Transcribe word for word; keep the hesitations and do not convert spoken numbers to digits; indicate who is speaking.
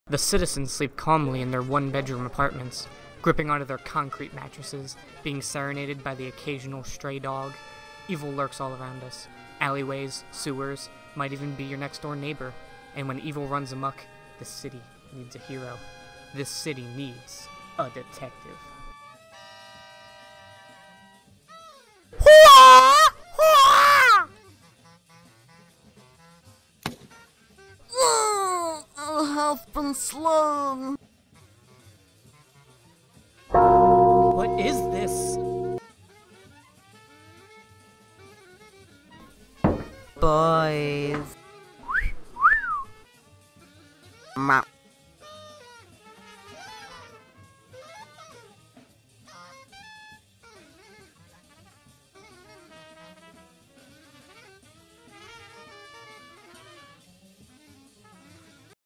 Speaker 1: The citizens sleep calmly in their one-bedroom apartments, gripping onto their concrete mattresses, being serenaded by the occasional stray dog. Evil lurks all around us. Alleyways, sewers, might even be your next-door neighbor. And when evil runs amok, the city needs a hero. This city needs a detective.
Speaker 2: I've been slain.